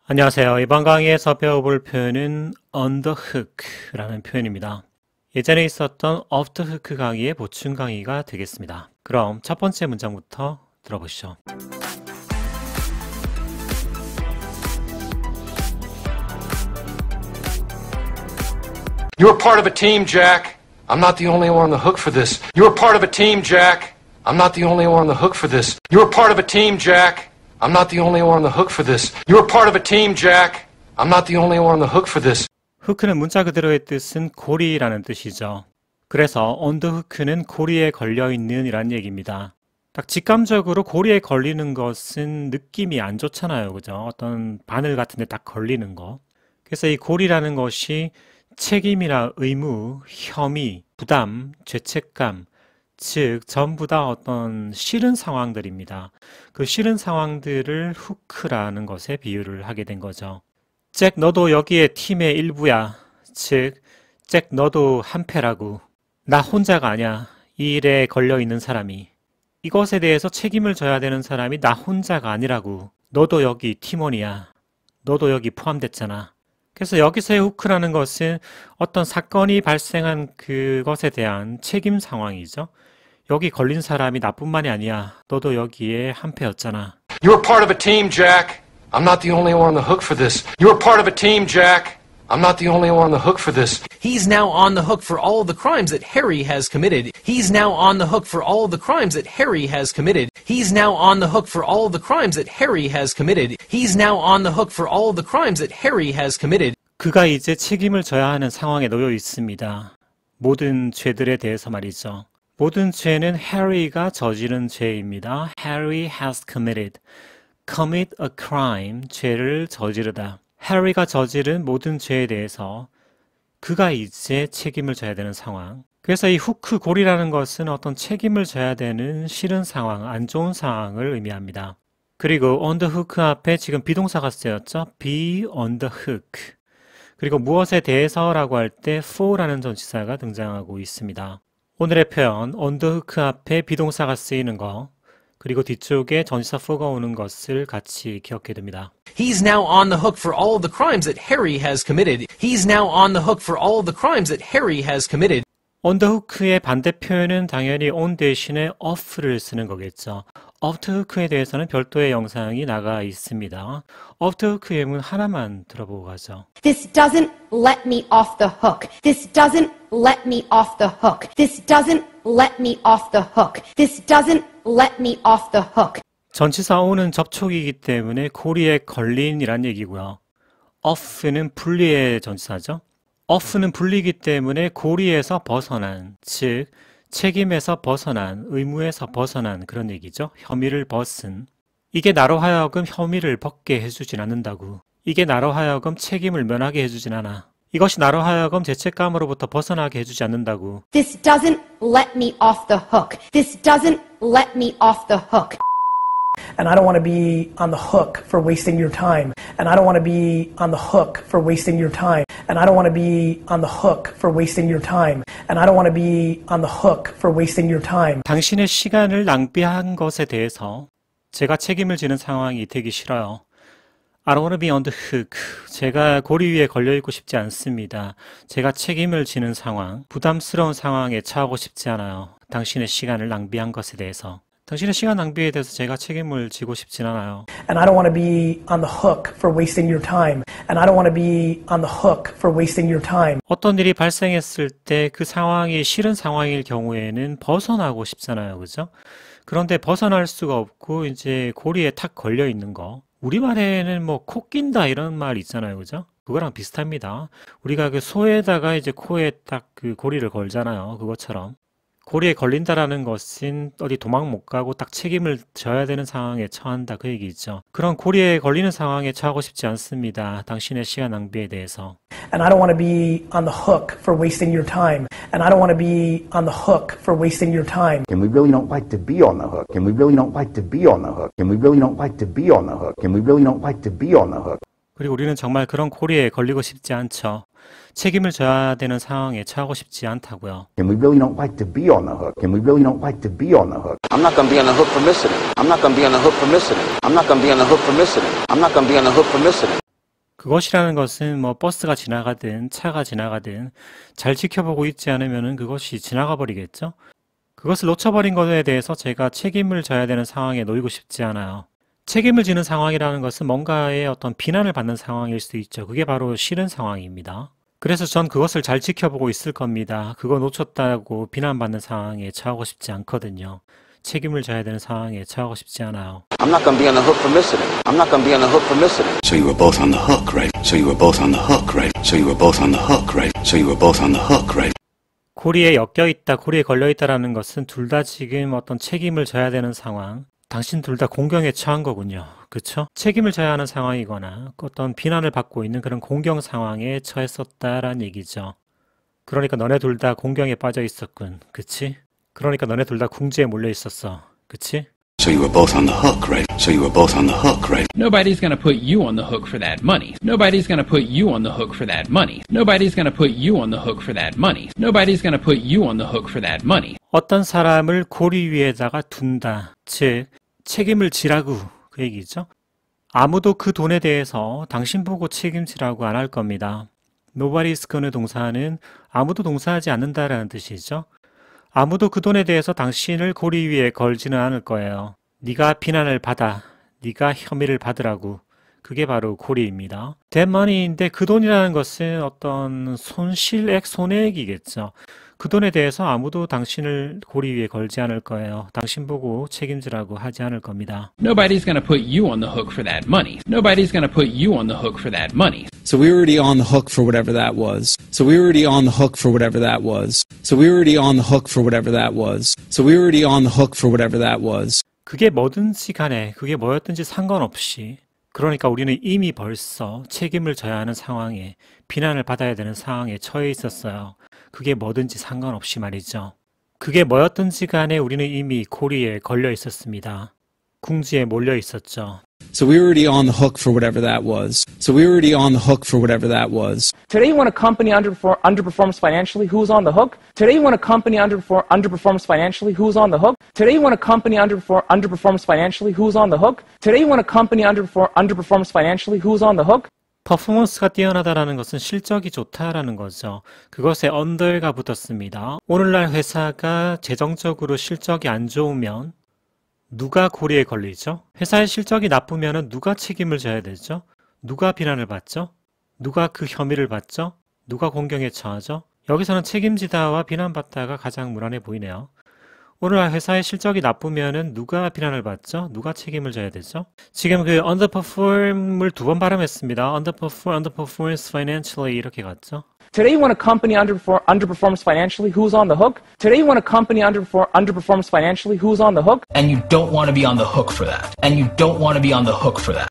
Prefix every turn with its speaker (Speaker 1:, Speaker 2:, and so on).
Speaker 1: 안녕하세요. 이번 강의에서 배워볼 표현은 on the hook라는 표현입니다. 예전에 있었던 off the hook 강의의 보충 강의가 되겠습니다. 그럼 첫 번째 문장부터 들어보시죠.
Speaker 2: You were part of a team, Jack. I'm not the only one on the hook for this. You were part of a team, Jack. I'm not the only one on the hook for this. You were part of a team, Jack. I'm not the only one on the hook for this. You were part of a team, Jack. I'm not the only one on the hook for this.
Speaker 1: 후크는 문자 그대로의 뜻은 고리라는 뜻이죠. 그래서 on the hook는 고리에 걸려있는 이란 얘기입니다. 딱 직감적으로 고리에 걸리는 것은 느낌이 안 좋잖아요. 그죠? 어떤 바늘 같은 데 딱 걸리는 거. 그래서 이 고리라는 것이 책임이나 의무, 혐의, 부담, 죄책감, 즉 전부 다 어떤 싫은 상황들입니다. 그 싫은 상황들을 후크라는 것에 비유를 하게 된 거죠. 잭 너도 여기에 팀의 일부야. 즉 잭 너도 한패라고. 나 혼자가 아니야. 이 일에 걸려있는 사람이. 이것에 대해서 책임을 져야 되는 사람이 나 혼자가 아니라고. 너도 여기 팀원이야. 너도 여기 포함됐잖아. 그래서 여기서의 후크라는 것은 어떤 사건이 발생한 그것에 대한 책임 상황이죠. 여기 걸린 사람이 나뿐만이 아니야. 너도 여기에 한패였잖아.
Speaker 2: You were part of a team, Jack. I'm not the only one on the hook for this. You were part of a team, Jack. I'm not the only one on the hook for this.
Speaker 3: He's now on the hook for all the crimes that Harry has committed. He's now on the hook for all the crimes that Harry has committed. He's now on the hook for all the crimes that Harry has committed. He's now on the hook for all the crimes that Harry has committed.
Speaker 1: 그가 이제 책임을 져야 하는 상황에 놓여 있습니다. 모든 죄들에 대해서 말이죠. 모든 죄는 해리가 저지른 죄입니다. Harry has committed. commit a crime, 죄를 저지르다. 해리가 저지른 모든 죄에 대해서 그가 이제 책임을 져야 되는 상황. 그래서 이 후크 고리라는 것은 어떤 책임을 져야 되는 싫은 상황, 안 좋은 상황을 의미합니다. 그리고 on the hook 앞에 지금 비동사가 쓰였죠. be on the hook. 그리고 무엇에 대해서라고 할 때 for라는 전치사가 등장하고 있습니다. 오늘의 표현 on the hook 앞에 비동사가 쓰이는 거 그리고 뒤쪽에 전치사 for가 오는 것을 같이 기억해야 됩니다.
Speaker 3: He's now on the hook for all the crimes that Harry has committed. He's now on the hook for all the crimes that Harry has committed.
Speaker 1: on the hook의 반대 표현은 당연히 on 대신에 off를 쓰는 거겠죠. off the hook에 대해서는 별도의 영상이 나가 있습니다. off the hook 예문 하나만 들어보고 가죠.
Speaker 4: This doesn't let me off the hook. This doesn't let me off the hook. This doesn't let me off the hook. This doesn't let me off the hook.
Speaker 1: 전치사 on은 접촉이기 때문에 고리에 걸린이란 얘기고요. off는 분리의 전치사죠. off는 분리이기 때문에 고리에서 벗어난, 즉 책임에서 벗어난, 의무에서 벗어난 그런 얘기죠. 혐의를 벗은. 이게 나로 하여금 혐의를 벗게 해주진 않는다고. 이게 나로 하여금 책임을 면하게 해주진 않아. 이것이 나로 하여금 죄책감으로부터 벗어나게 해주지 않는다고.
Speaker 4: This doesn't let me off the hook. This doesn't let me off the hook.
Speaker 5: And I don't want to be on the hook for wasting your time. And I don't want to be on the hook for wasting your time. And I don't want to be on the hook for wasting your time. And I don't want to be on the hook for wasting your time.
Speaker 1: 당신의 시간을 낭비한 것에 대해서 제가 책임을 지는 상황이 되기 싫어요. I don't want to be on the hook. 제가 고리 위에 걸려있고 싶지 않습니다. 제가 책임을 지는 상황, 부담스러운 상황에 처하고 싶지 않아요. 당신의 시간을 낭비한 것에 대해서. 당신의 시간 낭비에 대해서 제가 책임을 지고 싶진 않아요.
Speaker 5: And I don't want to be on the hook for wasting your time. And I don't want to be on the hook for wasting your time.
Speaker 1: 어떤 일이 발생했을 때 그 상황이 싫은 상황일 경우에는 벗어나고 싶잖아요. 그죠? 그런데 벗어날 수가 없고 이제 고리에 탁 걸려 있는 거. 우리말에는 뭐 코 낀다 이런 말 있잖아요. 그죠? 그거랑 비슷합니다. 우리가 그 소에다가 이제 코에 딱 그 고리를 걸잖아요. 그것처럼. 고리에 걸린다라는 것은 어디 도망 못 가고 딱 책임을 져야 되는 상황에 처한다 그 얘기죠. 그런 고리에 걸리는 상황에 처하고 싶지 않습니다. 당신의 시간 낭비에 대해서.
Speaker 5: And I don't want to be on the hook for wasting your time. And I don't want to be on the hook for wasting your time.
Speaker 6: And we really don't like to be on the hook. And we really don't like to be on the hook. And we really don't like to be on the hook. And we really don't like to be on the hook.
Speaker 1: 그리고 우리는 정말 그런 고리에 걸리고 싶지 않죠. 책임을 져야 되는 상황에 처하고 싶지 않다고요.
Speaker 6: And we really don't like to be on the hook. And we really don't like to be on the hook.
Speaker 7: I'm not going to be on the hook for missing it. I'm not going to be on the hook for missing it. I'm not going to be on the hook for missing it. I'm not going to be on the hook for missing it.
Speaker 1: 그것이라는 것은 뭐 버스가 지나가든 차가 지나가든 잘 지켜보고 있지 않으면 그것이 지나가 버리겠죠? 그것을 놓쳐버린 것에 대해서 제가 책임을 져야 되는 상황에 놓이고 싶지 않아요. 책임을 지는 상황이라는 것은 뭔가의 어떤 비난을 받는 상황일 수 있죠. 그게 바로 싫은 상황입니다. 그래서 전 그것을 잘 지켜보고 있을 겁니다. 그거 놓쳤다고 비난받는 상황에 처하고 싶지 않거든요. 책임을 져야 되는 상황에 처하고 싶지 않아요.
Speaker 7: I'm not gonna be on the hook for missing it. I'm not gonna be on the hook for missing it.
Speaker 8: So you were both on the hook, right? So you were both on the hook, right? So you were both on the hook, right? So you were both on the hook, right?
Speaker 1: 고리에 엮여있다, 고리에 걸려있다라는 것은 둘 다 지금 어떤 책임을 져야 되는 상황, 당신 둘 다 공경에 처한 거군요. 그쵸? 책임을 져야 하는 상황이거나 어떤 비난을 받고 있는 그런 공경 상황에 처했었다라는 얘기죠. 그러니까 너네 둘 다 공경에 빠져 있었군. 그치? 그러니까 너네 둘 다 궁지에 몰려 있었어. 그치?
Speaker 8: So you were both on the hook, right? So you were both on the hook, right?
Speaker 9: Nobody's gonna put you on the hook for that money. Nobody's gonna put you on the hook for that money. Nobody's gonna put you on the hook for that money. Nobody's gonna put you on the hook for that money.
Speaker 1: 어떤 사람을 고리 위에다가 둔다. 즉, 책임을 지라고 그 얘기죠. 아무도 그 돈에 대해서 당신 보고 책임지라고 안 할 겁니다. Nobody's gonna 동사는 아무도 동사하지 않는다라는 뜻이죠. 아무도 그 돈에 대해서 당신을 고리 위에 걸지는 않을 거예요. 네가 비난을 받아, 네가 혐의를 받으라고. 그게 바로 고리입니다. That money인데 그 돈이라는 것은 어떤 손실액, 손해액이겠죠. 그 돈에 대해서 아무도 당신을 고리 위에 걸지 않을 거예요. 당신 보고 책임지라고 하지 않을 겁니다.
Speaker 9: Nobody's gonna put you on the hook for that money. Nobody's gonna put you on the hook for that money.
Speaker 10: So we were already on the hook for whatever that was. So we were already on the hook for whatever that was. So we were already on the hook for whatever that was. So we were already on the hook for whatever that was.
Speaker 1: 그게 뭐든지 간에 그게 뭐였든지 상관없이 그러니까 우리는 이미 벌써 책임을 져야 하는 상황에 비난을 받아야 되는 상황에 처해 있었어요. 그게 뭐든지 상관없이 말이죠. 그게 뭐였든지 간에 우리는 이미 고리에 걸려 있었습니다. 궁지에 몰려 있었죠.
Speaker 10: So we were already on the hook for whatever that was. So we were already on the hook for whatever that was.
Speaker 11: Today when a company underperforms financially, who's on the hook? Today when a company underperforms financially, who's on the hook? Today when a company underperforms financially, who's on the hook? Today when a company underperforms financially, who's on the hook?
Speaker 1: 퍼포먼스가 뛰어나다라는 것은 실적이 좋다라는 거죠. 그것에 under가 붙었습니다. 오늘날 회사가 재정적으로 실적이 안 좋으면 누가 고리에 걸리죠? 회사의 실적이 나쁘면 누가 책임을 져야 되죠? 누가 비난을 받죠? 누가 그 혐의를 받죠? 누가 공경에 처하죠? 여기서는 책임지다와 비난받다가 가장 무난해 보이네요. 오늘 회사의 실적이 나쁘면은 누가 비난을 받죠? 누가 책임을 져야 되죠? 지금 그 underperform을 두 번 발음했습니다. underperforms financially 이렇게 갔죠?
Speaker 11: Today when a company underperforms financially, who's on the hook? Today when a company underperforms financially, who's on the hook?
Speaker 3: And you don't want to be on the hook for that. And you don't want to be on the hook for that.